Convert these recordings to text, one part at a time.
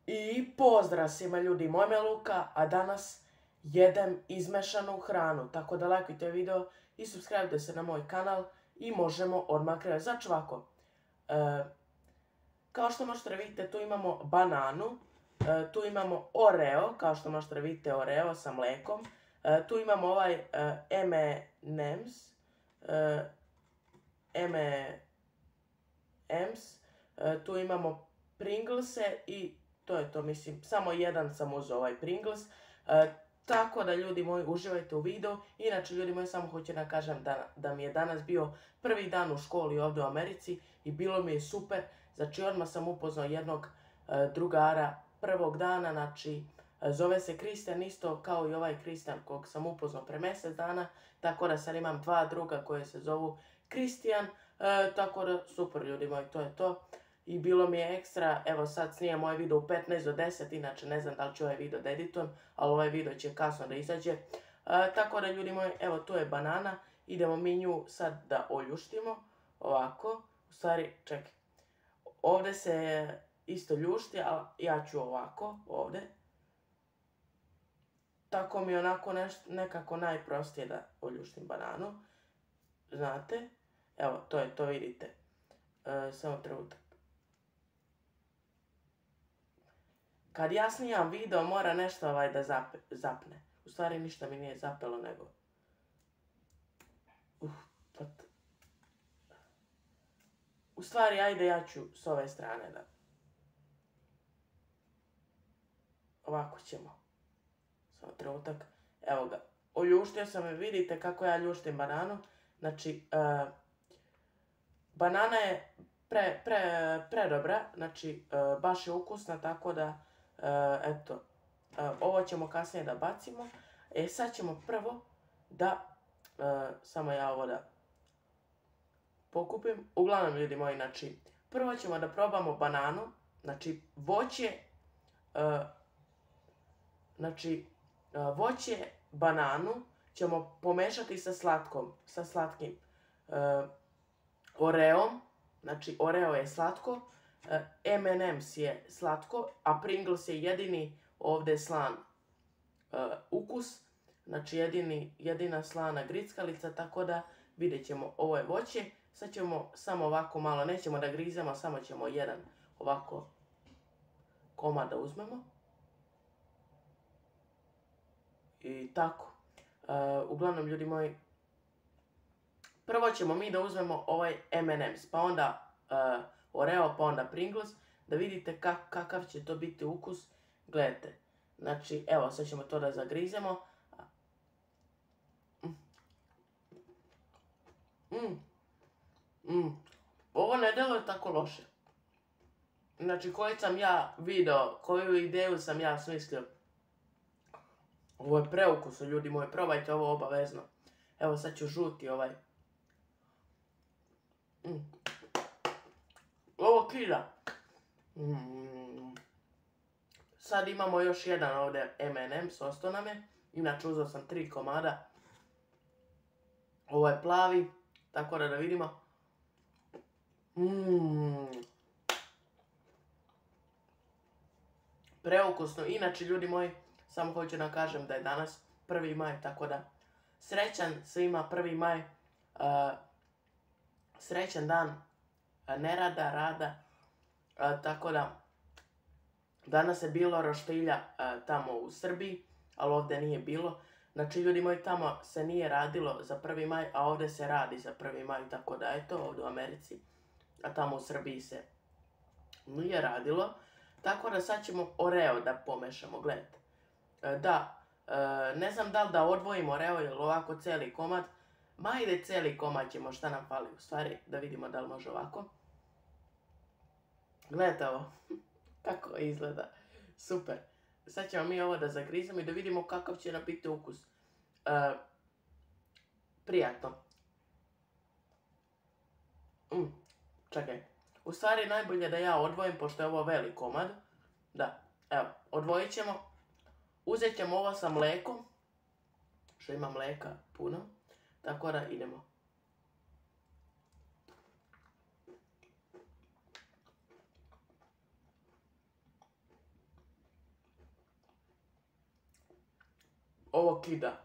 I pozdrav svima ljudi, moje ime je Luka, a danas jedem izmešanu hranu, tako da lajkujte video i subscribe se na moj kanal i možemo odmah krenuti. Znači ovako, kao što možete vidjeti tu imamo bananu, tu imamo Oreo, kao što možete vidjeti Oreo sa mlekom, tu imamo ovaj M&M's, tu imamo Pringlese i to je to, mislim, samo jedan sam uzeo ovaj Pringles. Tako da ljudi moji, uživajte u videu. Inače ljudi moji, samo hoću da kažem da mi je danas bio prvi dan u školi ovdje u Americi i bilo mi je super. Znači odmah sam upoznao jednog drugara prvog dana, znači zove se Kristijan isto kao i ovaj Kristijan kog sam upoznao pre mjesec dana. Tako da sad imam dva druga koje se zovu Kristijan. Tako da super ljudi moji, to je to. I bilo mi je ekstra, evo sad snijem ovaj video u 15 do 10, inače ne znam da li ću ovaj video da editujem, ali ovaj video će kasno da izađe. Tako da ljudi moji, evo tu je banana, idemo mi nju sad da oljuštimo, ovako, u stvari, čekaj, ovdje se isto ljušti, ali ja ću ovako, ovdje. Tako mi je onako nekako najprostije da oljuštim bananu, znate, evo to je to, vidite, samo trenutak. Kad ja snimam video mora nešto da zapne. U stvari ništa mi nije zapelo nego... U stvari ajde ja ću s ove strane da... Ovako ćemo. Samo trenutak. Evo ga. Oljuštio sam, vidite kako ja ljuštim bananu. Znači, banana je predobra, znači baš je ukusna, tako da... Eto, ovo ćemo kasnije da bacimo. Sad ćemo prvo da, samo ja ovo da pokupim. Uglavnom ljudi moji, znači, prvo ćemo da probamo bananu, znači voće, bananu ćemo pomešati sa slatkim Oreom, znači Oreo je slatko, M&M's je slatko, a Pringles je jedini ovdje slan ukus, znači jedina slana grickalica, tako da vidjet ćemo, ovo je voće. Sad ćemo samo ovako malo, nećemo da grizemo, samo ćemo jedan ovako komad da uzmemo. I tako, uglavnom ljudi moji, prvo ćemo mi da uzmemo ovaj M&M's, pa onda Oreo, pa onda Pringles, da vidite kakav će to biti ukus. Gledajte, znači, evo, sad ćemo to da zagrizemo. Ovo ne deluje tako loše. Znači, koji sam ja video, koju ideju sam ja smislio. Ovo je preukusno, ljudi moji, probajte ovo obavezno. Evo, sad ću žuti ovaj. Ovo kida. Sad imamo još jedan ovdje M&M's, ostao nam je. Inače uzeo sam 3 komada. Ovo je plavi, tako da vidimo. Preukusno. Inače ljudi moji, samo hoću da kažem da je danas 1. maj, tako da srećan svima 1. maj. Srećan dan nerada, rada, tako da danas je bilo roštilja tamo u Srbiji, ali ovdje nije bilo. Znači ljudi moji, tamo se nije radilo za 1. maj, a ovdje se radi za 1. maj, tako da eto, ovdje u Americi, a tamo u Srbiji se nije radilo. Tako da sad ćemo Oreo da pomešamo, gledajte. Da, ne znam da li da odvojimo Oreo ili ovako cijeli komad. Ma ide cijeli komad ćemo, šta nam fali u stvari, da vidimo da li može ovako. Gledajte ovo, kako izgleda, super. Sad ćemo mi ovo da zagrizemo i da vidimo kakav će nam biti ukus. Prijatno. Čekaj, u stvari najbolje da ja odvojim, pošto je ovo velik komad. Da, evo, odvojit ćemo. Uzet ćemo ovo sa mlekom, što ima mleka puno. Tako da idemo. ovo kida.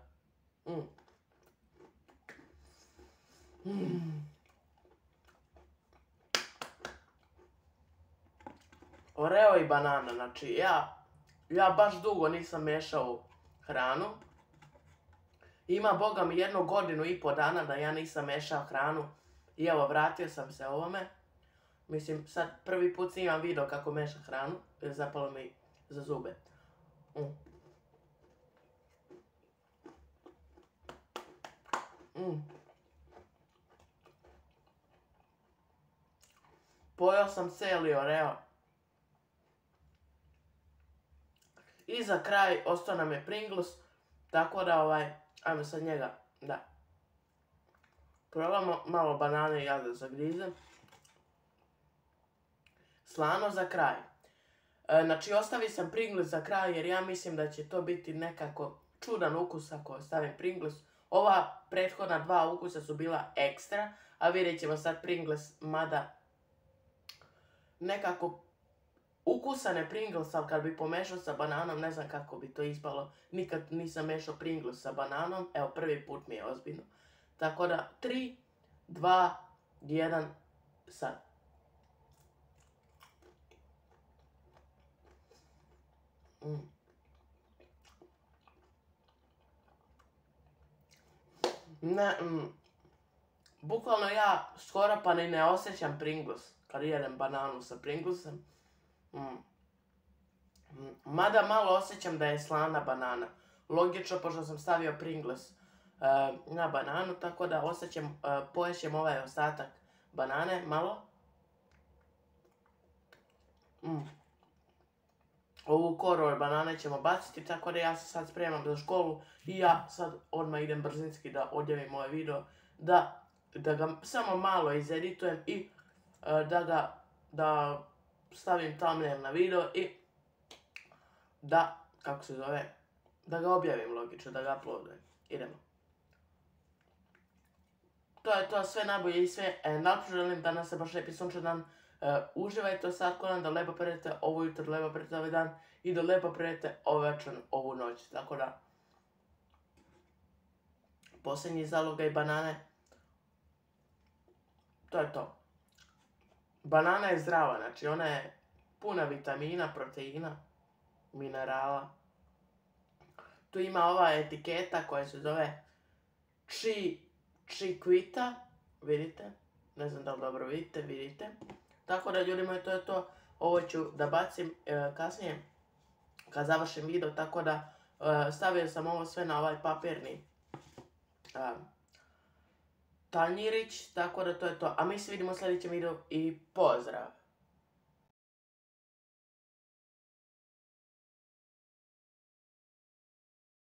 Oreo i banana, znači ja baš dugo nisam mešao hranu. Ima, boga mi, 1,5 godinu dana da ja nisam mešao hranu. I evo, vratio sam se ovome. Mislim, sad prvi put snimam video kako mešam hranu, jer zapalo mi za zube. Pojeo sam cijeli Oreo. I za kraj ostao nam je Pringles, tako da ajmo sad njega, da. Probamo malo banane i ja da zagrizem. Slano za kraj. Znači, ostavio sam Pringles za kraj jer ja mislim da će to biti nekako čudan ukus ako stavim Pringles. Ova prethodna 2 ukusa su bila ekstra, a vidjet ćemo sad Pringles, mada nekako ukusan je Pringles, ali kad bi pomešao sa bananom, ne znam kako bi to ispalo. Nikad nisam mešao Pringles sa bananom, evo prvi put mi je ozbiljno. Tako da, 3, 2, 1, sad. Bukvalno ja skoro pa ni ne osjećam Pringles kad jedem bananu sa Pringlesem. Mada malo osjećam da je slana banana. Logično, pošto sam stavio Pringles na bananu, tako da osjećam, poješćem ovaj ostatak banane malo. Ovu koru od banane ćemo baciti, tako da ja se sad spremam za školu i ja sad odmah idem brzinski da odjavim ovaj video, da ga samo malo izeditujem i da stavim thumbnail na video i da ga objavim, logično, da ga uploadujem. Idemo. To je to, sve najbolje i sve najlepše želim da nas se baš lijepi sunčan dan. Uživajte slatko dan, da lepo prevedete ovo jutro, da lepo prevedete ovaj dan i da lepo prevedete večer, ovu noć. Tako da, posljednji zalogaj banane, to je to. Banana je zdrava, znači ona je puna vitamina, proteina, minerala. Tu ima ova etiketa koja se zove Chiquita, vidite, ne znam da li dobro vidite. Tako da, ljudi moji, to je to. Ovo ću da bacim kasnije kad završim video, tako da stavio sam ovo sve na ovaj papirni tanjirić, tako da to je to. A mi se vidimo u sljedećem videu i pozdrav!